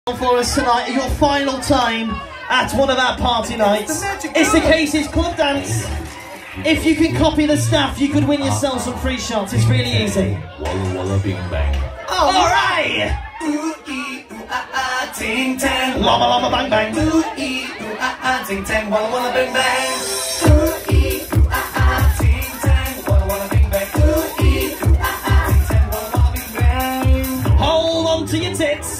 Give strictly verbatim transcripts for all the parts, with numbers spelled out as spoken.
For us tonight, your final time at one of our party nights. It's the Casey's Club Dance. If you can copy the staff, you could win yourself some free shots. It's really easy. Walla walla bing bang. Oh, alright! Ooh ee ooh ah ah ting tang. Llama llama bang bang. Ooh ee ooh ah ah ting tang. Walla walla bing bang. Ooh ee ooh ah ah ting tang. Walla walla bing bang. Ooh ee ooh ah ah ting tang. Walla walla bing bang. Hold on to your tits.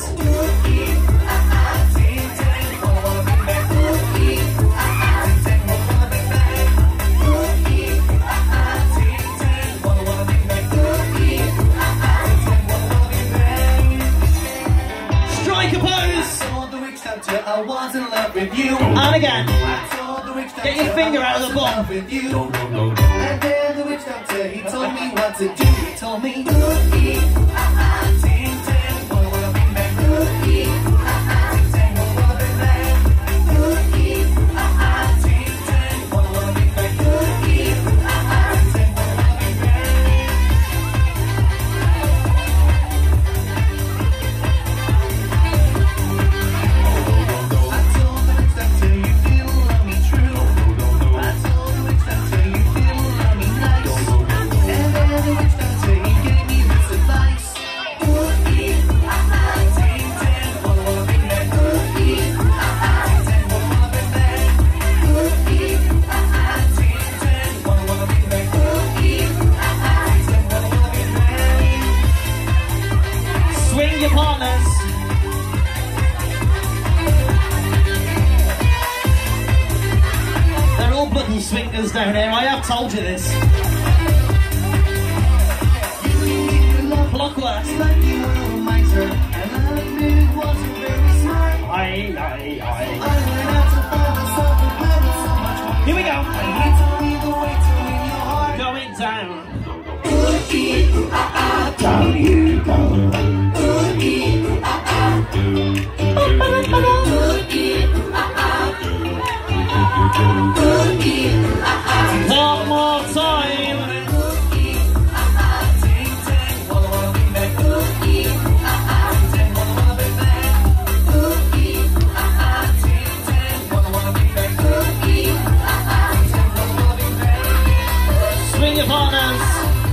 I was in love with you. And again. I told the witch doctor Get your finger out of the bum. With you. And then the witch doctor, he told me what to do. He told me, ooh, ee, ooh, ah, ah, ting, tang, walla, walla, bing, bang. Ooh, ee, ooh, ah, ah, ting, tang, walla, walla, bing, bang. Ooh, ee, ooh, ah, ah, ting, tang, walla, walla, bing, bang. Ooh, ee, ooh, ah, ah, ting, tang, walla, walla, bing, Swing your partners. They're all bloody swingers down here, I have told you this. Clockwork. Aye, aye, aye. Here we go. Going down. down you go. One more time. Swing your partners.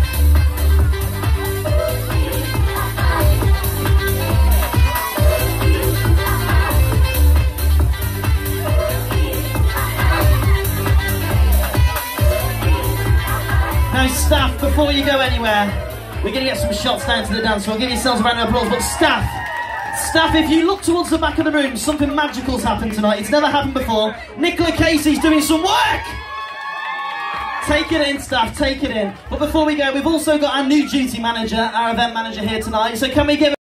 Now staff, before you go anywhere, we're going to get some shots down to the dance floor. Give yourselves a round of applause. But staff, staff, if you look towards the back of the room, something magical's happened tonight. It's never happened before. Nicola Casey's doing some work! Take it in, staff, take it in. But before we go, we've also got our new duty manager, our event manager here tonight. So can we give